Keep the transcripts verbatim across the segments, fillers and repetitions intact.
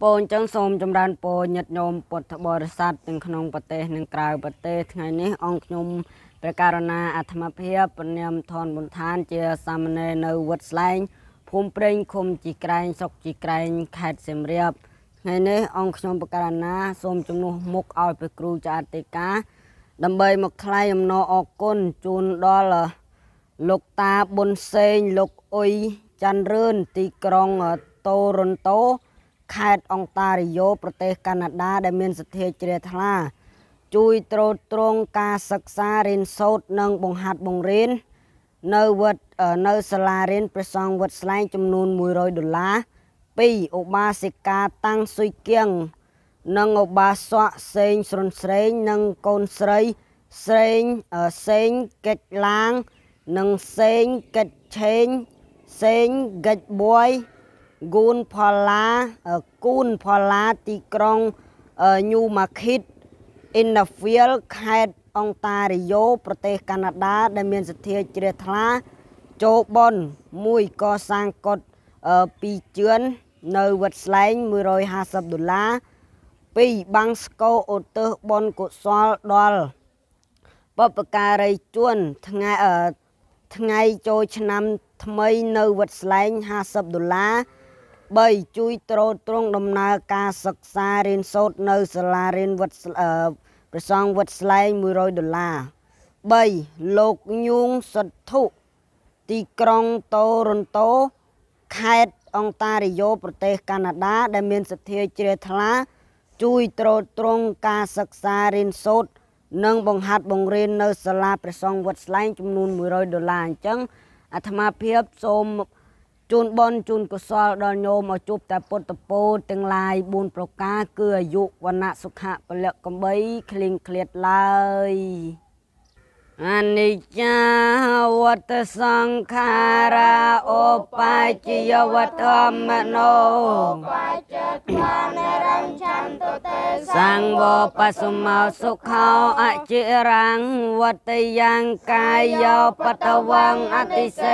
ปนจังสมจำรานโปญยัดโยมปฐบริษัทหนึ่งขนมประเทศหนึ่งกลายประเทศไงนี้องค์ยมประการณาอัธมาเพียปนิยมทอนบนทานเจสามเณรในวัดแสลงภูมิเปร่งคมจีไกรศกจีไกรแขดเสียมเรียบไงนี้องค์ยมประการณาสมจำนวนมุกเอาไปครูจาติกาดำใบมาคลายมโนออกก้นจูนดอลลูกตาบนเซงลูกอุยจันเรือนตีกรองโตรนโตขายองตาริโยประเทศแคนาดาได้มีสถิติเจริญทลาจุยตรตรงการศึกษาเรียนโซดนังบงหัดบงเรียนในวัดในสลาเรียนประสงวัดสลายจำนวนมวยร้อยดอลลาร์ปีอุบาสิกาตั้งสุยเกียงนังอุบาสวะเซงสนเสงนังโกนเสยเซงเซงเกจลางนังเซงเกจเชงเซงเกจบวยกูนพอลากูนพอลาตีกรองยูมาคิดอินเดฟิลแคดองตาริโยประเทศแคนาดาได้มีสถิติเจริญทลาโจบอนมุยก่อสร้างกฎปีเจือนในวัดแสลงมือร้อยห้าสิบดอลลาร์ปีบังสโกโอเตอร์บอนกุศลดอลปปการีจวนทั้งไงทั้งไงโจชนำทำไมในวัดแสลงห้าสิบดอลลาร์ใบจุยโตรตรงดำเนินการศึกษาเรียนโซดในสลาเรียนวัดประสงวัดแสลงมือร้อยดอลลาร์ใบโลกยุงสัตถุตีกรองโตรนโตแคดองตาริโยประเทศแคนาดาได้มีสถิติเจริญทลาจุยโตรตรงการศึกษาเรียนโซดนังบังหัดบังเรียนในสลาประสงวัดแสลงจำนวนมือร้อยดอลลาร์จังอาตมาเพียบสมจูนบอลจูนกุศลดอนโยมจุบแต่ปตโปตึงลายบุญประกาเกือยุวันณสุขะเปลือกกำใบคลิงเคลียดลายอันนิจจาวัตสังขาราโอปัจจยวัตธรรมโนปัจจทานรังชันตุเตสังโวปัสมาสุขาอจิรังวัตยังกายโยปัตวังอติเส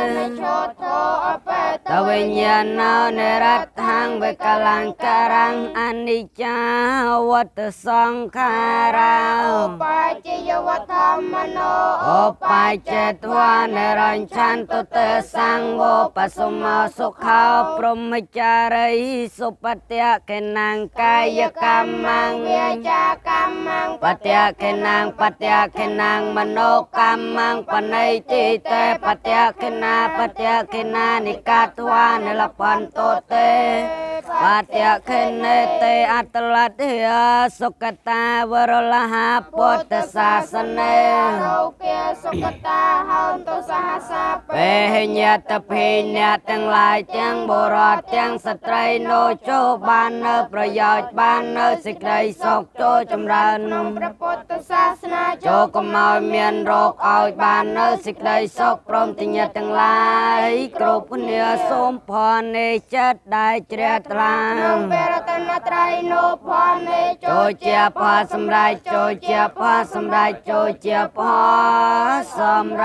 ตวิญญาณเนรัตถังเวกลังการังอนิจจาวัตสังขาราโอปัจจยวัตธรรมโนโอปัจเจตวานรัญชันตุเตสังโวปัสมาสุขาพรหมจารีสุปฏิยะเกนังกายกรรมังวิจากรรมังปฏิยะเกนังปฏิยะเกนังมโนกรรมังปนัยติเตปฏิยะเกนาปฏิยะเกนานิกาตวานลปันโตเตปฏิยะเกเนเตอัตลัดเฮสุกตาวรลหะปุตตศาสเนสุกตาหอนตุสหัสเปหิญญาตพิญญาทั้งหลายทั้งบุรุษทั้งสตรีโนโจบานเนประโยชน์บานเนสิกไรสกโจจำรันพระพุทธศาสนาโจกมอยเมียนโรคเอาบานเนสิกไรสกพรหมติญญาทั้งหลายกรุบเนื้อสมพรในจัดได้เจริญตรางเวรตนตรัยโนพรในโจเจียพาสำไรโจเจียพาสำไรโจเจียพาสำไร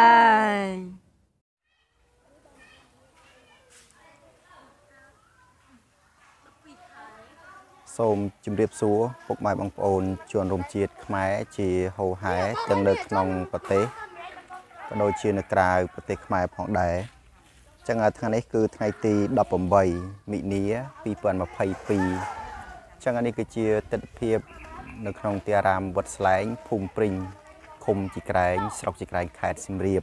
សូមជម្រាបសួរពុកម៉ែបងប្អូនជនរួមជាតិខ្មែរជាហូហែទាំងនៅក្នុងប្រទេសក៏ដូចជានៅក្រៅប្រទេសខ្មែរផងដែរអញ្ចឹងថ្ងៃនេះគឺថ្ងៃទីដប់ប្រាំបីមិនិនាពីរពាន់ម្ភៃពីរអញ្ចឹងនេះគឺជាទិដ្ឋភាពនៅក្នុងទីអារាមវត្តស្លែងភូមិព្រីងឃុំជីក្រែងស្រុកជីក្រែងខេត្តសៀមរាប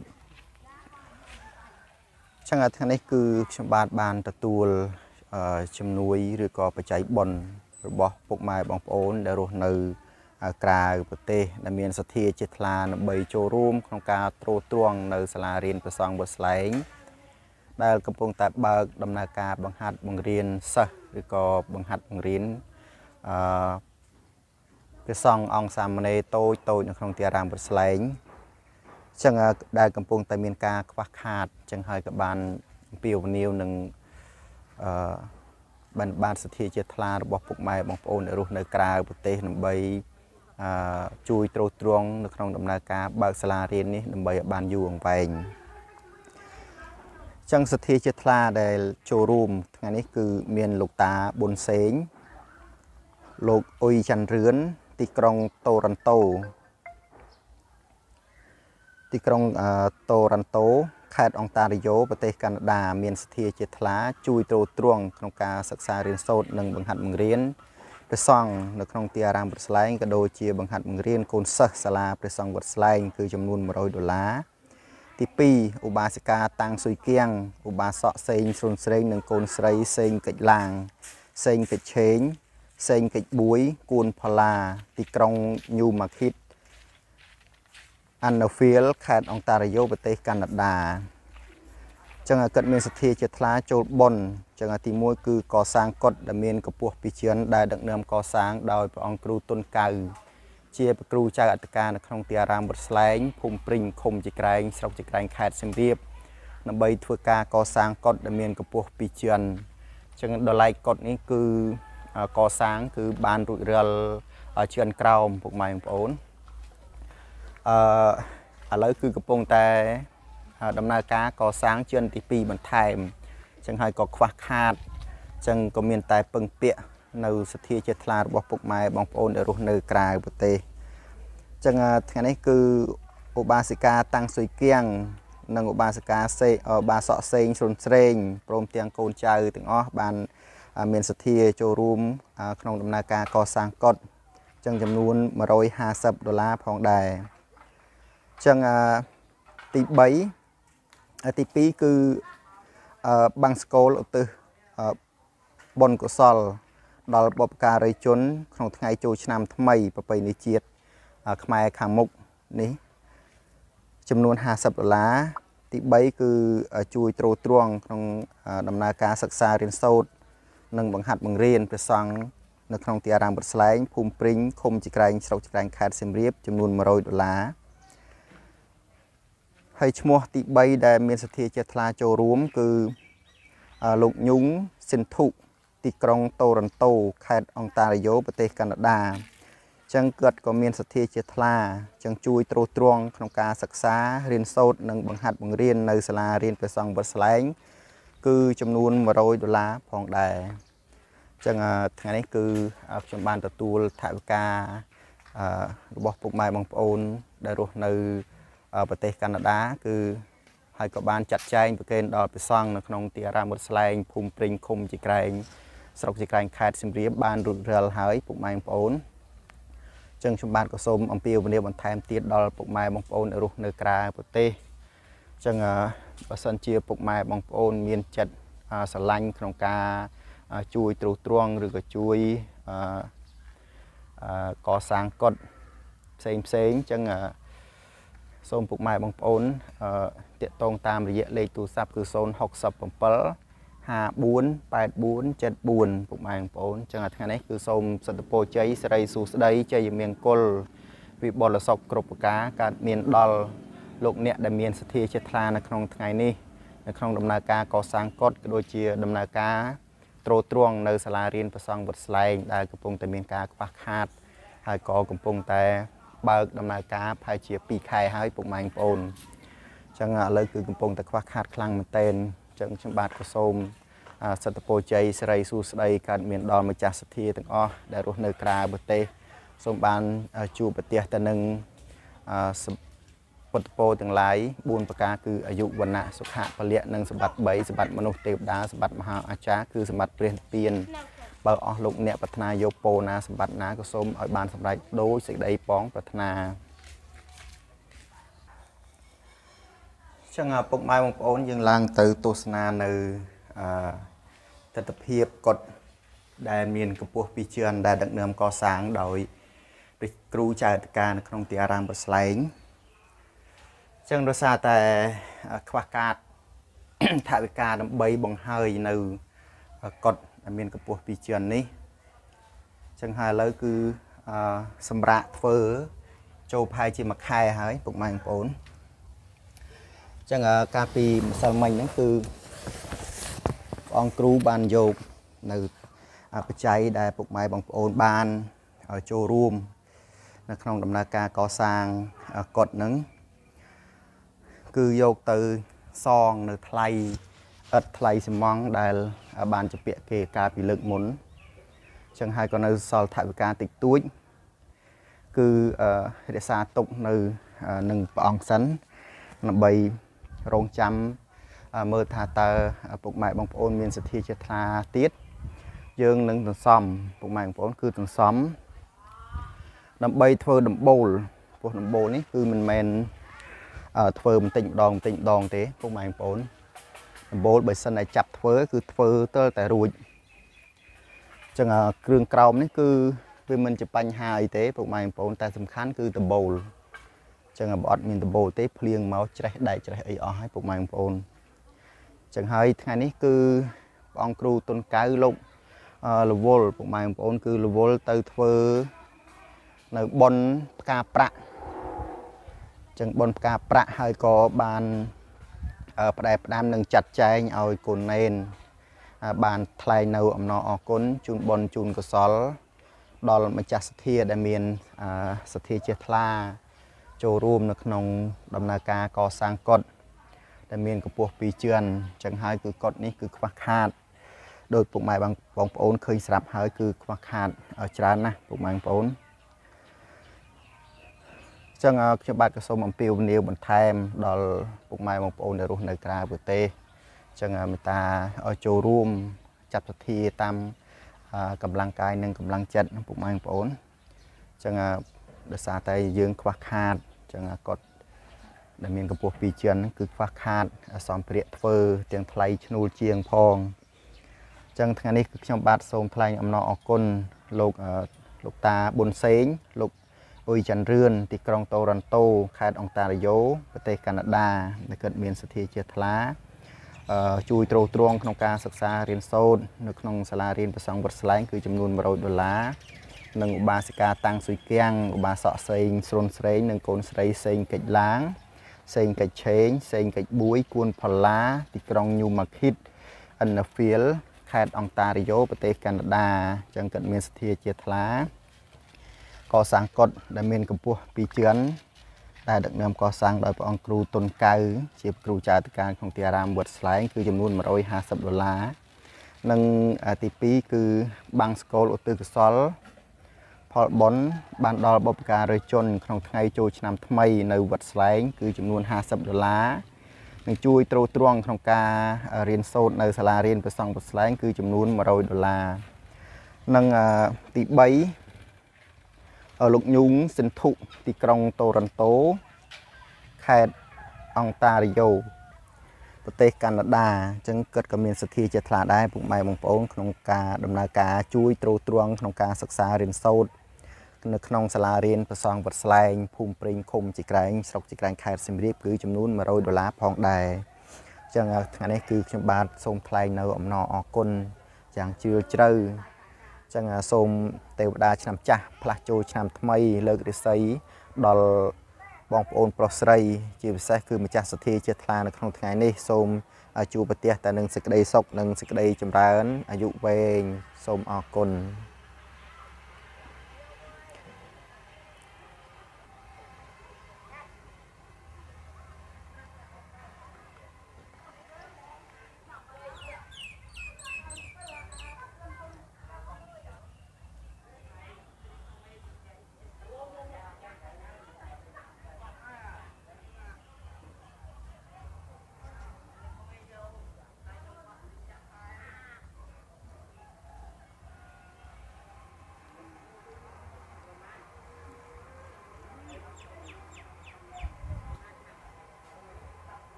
អញ្ចឹងថ្ងៃនេះគឺខ្ញុំបាទបានទទួលជំនួយឬក៏បច្ច័យបុណ្យរបស់ពុកម៉ែបងប្អូនដែលរស់នៅក្រៅប្រទេសដែលមានសទ្ធាជ្រះថ្លាដើម្បីចូលរួមក្នុងការត្រួតត្រងនៅសាលារៀនព្រះសង្ឃវត្តស្លែងដែលកំពុងតែបើកដំណើរការបង្ហាត់បង្រៀនសិស្សឬក៏បង្ហាត់បង្រៀនអឺព្រះសង្ឃអង្គសាមណេរតូចតូចនៅក្នុងទីអារាមវត្តស្លែងអញ្ចឹងដែលកំពុងតែមានការខ្វះខាតអញ្ចឹងហើយក៏បានអំពាវនាវនឹងអឺបានបានសទ្ធាជ្រះថ្លារបស់ពុកម៉ែបងប្អូនដែលរស់នៅក្រៅប្រទេសដើម្បីអឺជួយត្រួតត្រងនៅក្នុងដំណើរការបើកសាលារៀននេះដើម្បីឲ្យបានយូរអង្វែងអចឹងសទ្ធាជាថ្លាដែលចូលរួមថ្ងៃនេះគឺមានលោកតាប៊ុនសេងលោកអ៊ុយច័ន្ទរឿនទីក្រុងតូរ៉ាន់តូទីក្រុងតូរ៉ាន់តូខេត្តអង់តារីយ៉ូប្រទេសកាណាដាមានសទ្ធាជាថ្លាជួយទ្រទ្រង់ក្នុងការសិក្សារៀនសូត្រនិងបង្ហាត់បង្រៀនព្រះសង្ឃនៅក្នុងទីអារាមវត្តស្លែងក៏ដូចជាបង្ហាត់បង្រៀនកូនសិស្សសាលាព្រះសង្ឃវត្តស្លែងគឺចំនួន100ដុល្លារទីពីរឧបាសិកាតាំងស៊ុយគៀងឧបាសកសេងស្រុនស្រេងនិងកូនស្រីសេងកិច្ចឡាងសេងកិច្ចឆេងសេងកិច្ចបួយគួនផល្លាទីក្រុងញូម៉ាឃីតអាណាហ្វៀលខេត្តអង់តារីយ៉ូប្រទេសកាណាដាចឹងគាត់មានសទ្ធាជាថ្លាចូលបុណ្យចឹងទីមួយគឺកសាងកុដិដែលមានកម្ពស់ពីជាន់ដែលដឹកនាំកសាងដោយព្រះអង្គគ្រូទុនកៅជាព្រះគ្រូចៅអធិការនៅក្នុងទីអារាមវត្តស្លែងភូមិព្រីងឃុំជីក្រែងស្រុកជីក្រែងខេត្តសៀមរាបដើម្បីធ្វើការកសាងកុដិដែលមានកម្ពស់ពីជាន់ចឹងដល់ឡែកកុដិនេះគឺកសាងគឺបានរួចរាល់ជាន់ក្រោមពុកម៉ែបងប្អូនអឺឥឡូវគឺកំពុងតែដំណើរការកសាងជាន់ទីពីរបន្ថែមចឹងហើយក៏ខ្វះខាតចឹងក៏មានតែពឹងពាក់នៅសទ្ធាជាថ្លារបស់ពុកម៉ែបងប្អូនដែលរស់នៅក្រៅប្រទេសចឹងថ្ងៃនេះគឺឧបាសិកាតាំងស៊ុយគៀងនិងឧបាសិកាសេឧបាសកសេងស្រុនស្រេងព្រមទាំងកូនចៅទាំងអស់បានមានសទ្ធាចូលរួមក្នុងដំណើរការកសាងកុដិចឹងចំនួន150ដុល្លារផងដែរចឹងទីបីទីពីរគឺបាំងស្កូលឧទ្ទិសបុណ្យកុសលដល់បុព្វការីជនក្នុងថ្ងៃចូលឆ្នាំថ្មីប្រពៃណីជាតិខ្មែរខាងមុខនេះចំនួន50ដុល្លារទីបីគឺជួយទ្រទ្រង់ក្នុងដំណើរការសិក្សារៀនសូត្រនិងបង្ហាត់បង្រៀនព្រះសង្ឃនៅក្នុងទីអារាមវត្តស្លែងភូមិព្រីងឃុំជីក្រែងស្រុកជីក្រែងខេត្តសៀមរាបចំនួន100ដុល្លារហើយឈ្មោះទីបីដែលមានសទ្ធាជាថ្លាចូលរួមគឺលោកញុងសិនធុទីក្រុងតូរ៉ាន់តូខេត្តអង់តារីយ៉ូប្រទេសកាណាដាចឹងគាត់ក៏មានសទ្ធាជាថ្លាចឹងជួយទ្រទ្រង់ក្នុងការសិក្សារៀនសូត្រនិងបង្ហាត់បង្រៀននៅសាលារៀនព្រះសង្ឃវត្តស្លែងគឺចំនួន100ដុល្លារផងដែរចឹងថ្ងៃនេះគឺខ្ញុំបានទទួលថវិការបស់ពុកម៉ែបងប្អូនដែលរស់នៅប្រទេសកាណាដាគឺហើយក៏បានចាត់ចែងប្រគេនដល់ព្រះសង្ឃនៅក្នុងទីអារាមវត្តស្លែងភូមិព្រីងឃុំជីក្រែងស្រុកជីក្រែងខេត្តសៀមរាបបានរួចរាល់ហើយពុកម៉ែបងប្អូនចឹងខ្ញុំបាទក៏សូមអំពាវនាវបន្ថែមទៀតដល់ពុកម៉ែបងប្អូនរស់នៅក្រៅប្រទេសចឹងបើសិនជាពុកម៉ែបងប្អូនមានចិត្តស្រឡាញ់ក្នុងការជួយទ្រទ្រង់ឬក៏ជួយកសាងកុដិផ្សេងផ្សេងចឹងសូមពុកម៉ែបងប្អូនតាក់ទងតាមរយៈលេខទូរស័ព្ទគឺ067 54 84 74ពុកម៉ែបងប្អូនចឹងថ្ងៃនេះគឺសូមសិទ្ធិពរជ័យសិរីសួស្តីជ័យមង្គលវិបុលសុខគ្រប់ប្រការកើតមានដល់លោកអ្នកដែលមានសទ្ធាជាថ្លានៅក្នុងថ្ងៃនេះនៅក្នុងដំណើរការកសាងកុដិក៏ដូចជាដំណើរការទ្រទ្រង់នៅសាលារៀនព្រះសង្ឃវត្តស្លែងដែលកំពុងតែមានការខ្វះខាតហើយក៏កំពុងតែបើកដំណើរការប្រហែលជាពីរខែហើយពុកម៉ែបងប្អូនចឹងឥឡូវគឺកំពុងតែខ្វះខាតខ្លាំងមែនទែនចឹងខ្ញុំបាទក៏សូមសិទ្ធិពរជ័យសិរីសួស្តីកើតមានដល់ម្ចាស់សទ្ធាទាំងអស់ដែលរស់នៅក្រៅប្រទេសសូមបានជួបប្រទះទៅនឹងពុទ្ធពរទាំងឡាយបួនប្រការគឺអាយុវណ្ណៈសុខៈពលៈនិងសម្បត្តិបីសម្បត្តិមនុស្សទេវតាសម្បត្តិមហាអាចារ្យគឺសម្បត្តិព្រះនិព្វានបើអស់លោកអ្នកប្រាថ្នាយកពរណាសម្បត្តិណាក៏សូមឲ្យបានសម្រេចដោយសេចក្តីប៉ងប្រាថ្នាចឹងពុកម៉ែបងប្អូនយើងឡើងទៅទស្សនានៅអឺទស្សនភាពកុដិដែលមានកម្ពស់ពីជាន់ដែលដឹកនាំកសាងដោយព្រះគ្រូចៅអធិការនៅក្នុងទីអារាមវត្តស្លែងចឹងដោយសារតែខ្វះខាតថវិកាដើម្បីបង្ហើយនៅកុដិដែលមានកម្ពស់ពីជាន់នេះចឹងហើយឥឡូវគឺសម្រាប់ធ្វើចូលផែជាមួយខែហើយពុកម៉ែបងប្អូនចឹងកាលពីម្សិលមិញហ្នឹងគឺព្រះអង្គគ្រូបានយកនៅបច្ច័យដែលពុកម៉ែបងប្អូនបានចូលរួមនៅក្នុងដំណើរការកសាងកុដិហ្នឹងគឺយកទៅសងនៅថ្លៃឥតថ្លៃសំងដែលបានជាពាក្យគេការពីលើកមុនចឹងហើយក៏នៅសល់ថវិកាតិចតួចគឺរក្សាទុកនៅនឹងព្រះអង្គសិនដើម្បីរងចាំមើលថាតើពុកម៉ែបងប្អូនមានសទ្ធាជ្រះថ្លាទៀតយើងនឹងសន្សំពុកម៉ែបងប្អូនគឺសន្សំដើម្បីធ្វើដំបូលពោះដំបូលនេះគឺមិនមែនធ្វើបន្តិចម្ដងបន្តិចម្ដងទេពុកម៉ែបងប្អូនដំបូលបើសិនតែចាប់ធ្វើគឺធ្វើទើតែរួចចឹងគ្រឿងក្រោមនេះគឺវាមិនជាបញ្ហាអីទេពុកម៉ែបងប្អូនតែសំខាន់គឺដំបូលចឹងបើអត់មានដំបូលទេភ្លៀងមកច្រេះដែកច្រេះអីអស់ហើយពុកម៉ែបងប្អូនចឹងហើយថ្ងៃនេះគឺព្រះអង្គគ្រូតុនកៅលោករវល់ពុកម៉ែបងប្អូនគឺរវល់ទៅធ្វើនៅប៉ុនផ្កាប្រាក់ចឹងប៉ុនផ្កាប្រាក់ហើយក៏បានផ្ដែផ្ដាំនឹងចាត់ចែងឲ្យកូនណេនបានថ្លែងនៅអំណរអគុណជូនប៉ុនជូនកុសលដល់ម្ចាស់សទ្ធាដែលមានសទ្ធាជ្រះថ្លាចូលរួមនៅក្នុងដំណើរការកសាងកុដិដែលមានកម្ពស់ពីរជឿនចឹងហើយគឺកុដិនេះគឺខ្វះខាតដោយពុកម៉ែបងបងប្អូនឃើញស្រាប់ហើយគឺខ្វះខាតច្រើនណាស់ពុកម៉ែបងប្អូនចឹងខ្ញុំបាទក៏សូមអំពាវនាវបន្ថែមដល់ពុកម៉ែបងប្អូនដែលរស់នៅក្រៅប្រទេសចឹងមេត្តាឲ្យចូលរួមចាត់សទ្ធាតាមកម្លាំងកាយនិងកម្លាំងចិត្តពុកម៉ែបងប្អូនចឹងដោយសារតែយើងខ្វះខាតចឹងកុដិដែលមានកម្ពស់ពីរជឿនគឺខ្វះខាតសម្ភារៈធ្វើទាំងថ្លៃឈ្នួលជាងផងចឹងថ្ងៃនេះគឺខ្ញុំបាទសូមថ្លែងអំណរអគុណលោកលោកតាប៊ុនសេងលោកអ៊ុយច័ន្ទរឿនទីក្រុងតូរ៉ាន់តូខេត្តអង់តារីយ៉ូប្រទេសកាណាដាដែលគាត់មានសទ្ធាជ្រះថ្លាជួយទ្រទ្រង់ក្នុងការសិក្សារៀនសូត្រនៅក្នុងសាលារៀនព្រះសង្ឃវត្តស្លែងគឺចំនួនmột trămដុល្លារនិងឧបាសិកាតាំងស៊ុយគៀងឧបាសកសេងស្រុនស្រេងនិងកូនស្រីសេងកិច្ចឡាងសេងកិច្ចឆេងសេងកិច្ចបួយគួនផល្លាទីក្រុងញូម៉ាឃីតអិនណាហ្វៀលខេត្តអង់តារីយ៉ូប្រទេសកាណាដាចឹងគាត់មានសទ្ធាជ្រះថ្លាកសាងកុដិដែលមានកម្ពស់ពីរជឿនដែលដឹកនាំកសាងដោយព្រះអង្គគ្រូតុនកៅជាគ្រូចៅអធិការក្នុងទីអារាមវត្តស្លែងគឺចំនួនmột trămห้าสิบដុល្លារនិងទីពីរគឺបាំងស្កូលឧទ្ទិសកុសលផលបុណ្យបានដល់បុព្វការីជនក្នុងថ្ងៃចូលឆ្នាំថ្មីនៅវត្តស្លែងគឺចំនួនห้าสิบដុល្លារនិងជួយទ្រទ្រង់ក្នុងការរៀនសូត្រនៅសាលារៀនព្រះសង្ឃវត្តស្លែងគឺចំនួនmột trămដុល្លារនិងទីបីលោកញូងសិនធុទីក្រុងតូរ៉ាន់តូខេត្តអង់តារីយ៉ូប្រទេសកាណាដាអញ្ចឹងគាត់ក៏មានសទ្ធាជ្រះថ្លាដែរពុកម៉ែបងប្អូនក្នុងការដំណើរការជួយទ្រទ្រង់ក្នុងការសិក្សារៀនសូត្រនៅក្នុងសាលារៀនព្រះសង្ឃវត្តស្លែងភូមិព្រេងឃុំជីក្រែងស្រុកជីក្រែងខេត្តសៀមរាបគឺចំនួនmột trămដុល្លារផងដែរអញ្ចឹងថ្ងៃនេះគឺខ្ញុំបាទសូមថ្លែងនៅអំណរអគុណយ៉ាងជ្រាលជ្រៅចឹងសូមទេវតាឆ្នាំចាស់ផ្លាស់ចូលឆ្នាំថ្មីលើករាសីដល់បងប្អូនប្រុសស្រីជាពិសេសគឺម្ចាស់សទ្ធាជ្រះថ្លានៅក្នុងថ្ងៃនេះសូមជួបប្រទះតែនឹងសេចក្តីសុខនិងសេចក្តីចម្រើនអាយុវែងសូមអរគុណ